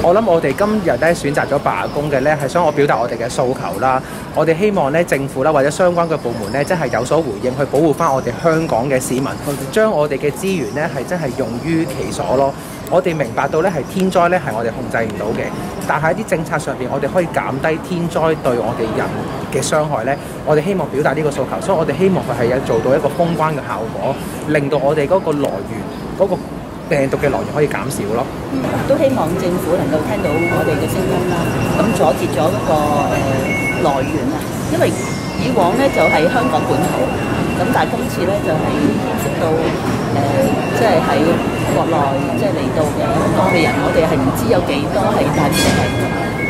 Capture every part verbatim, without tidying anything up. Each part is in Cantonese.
我諗我哋今日咧選擇咗罷工嘅咧，係想我表達我哋嘅訴求啦。我哋希望咧政府啦或者相關嘅部門咧，真係有所回應，去保護翻我哋香港嘅市民，將我哋嘅資源咧係真係用於其所咯。我哋明白到咧係天災咧係我哋控制唔到嘅，但係喺啲政策上邊，我哋可以減低天災對我哋人嘅傷害咧。我哋希望表達呢個訴求，所以我哋希望佢係有做到一個封關嘅效果，令到我哋嗰個來源嗰個病毒嘅來源可以減少咯。 嗯，都希望政府能夠聽到我哋嘅聲音啦，咁阻截咗嗰個誒來源啊，因為以往咧就係香港本土，咁但係今次咧就係牽涉到誒，即係喺國內即係嚟到嘅香港嘅人，我哋係唔知有幾多係帶住病毒。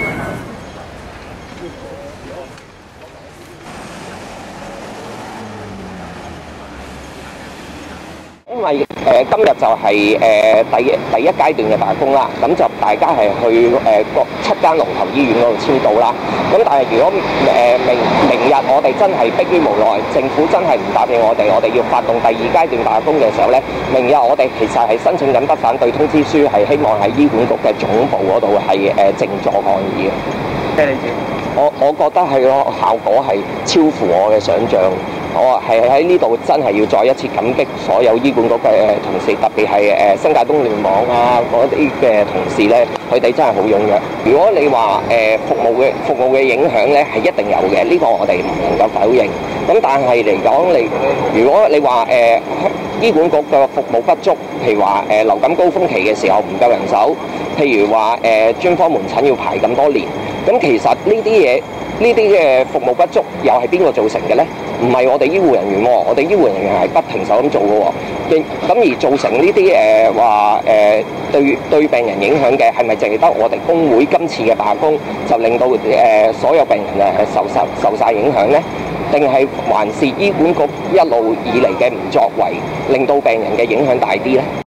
因為誒、呃、今日就係、是、誒、呃、第一第一階段嘅罷工啦，咁就大家係去誒各、呃、七間龍頭醫院嗰度簽到啦。咁但係如果誒、呃、明明日我哋真係迫於無奈，政府真係唔答應我哋，我哋要發動第二階段罷工嘅時候咧，明日我哋其實係申請緊不反對通知書，係希望喺醫管局嘅總部嗰度係誒靜坐抗議嘅。 咩你知？ 我我覺得係個效果係超乎我嘅想像。我係喺呢度真係要再一次感激所有醫管局嘅同事，特別係誒新界東聯網啊嗰啲嘅同事咧，佢哋真係好踴躍。如果你話誒、呃、服務嘅服務嘅影響咧，係一定有嘅，呢、這個我哋唔能夠否認。咁但係嚟講，你如果你話誒、呃、醫管局嘅服務不足，譬如話誒、呃、流感高峰期嘅時候唔夠人手，譬如話誒、呃、專科門診要排咁多年，咁其實呢啲嘢。呢啲嘅服務不足又係邊個造成嘅呢？唔係我哋醫護人員喎，我哋醫護人員係不停手咁做嘅喎。咁而造成呢啲誒話誒對對病人影響嘅，係咪淨係得我哋工會今次嘅罷工就令到誒、呃、所有病人誒受受受曬影響呢？定係還是醫管局一路以嚟嘅唔作為，令到病人嘅影響大啲呢？